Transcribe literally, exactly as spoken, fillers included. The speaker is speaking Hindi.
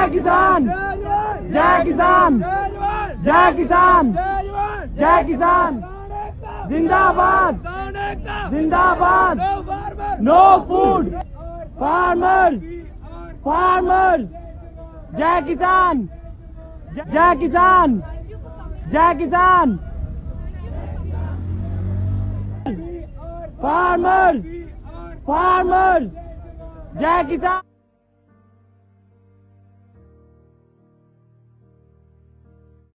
जय किसान, जय किसान, जय किसान, जय किसान, जिंदाबाद, जिंदाबाद। नो फूड फार्मर्स, फार्मर्स, जय किसान, जय किसान, जय किसान, फार्मर्स, फार्मर्स, जय किसान।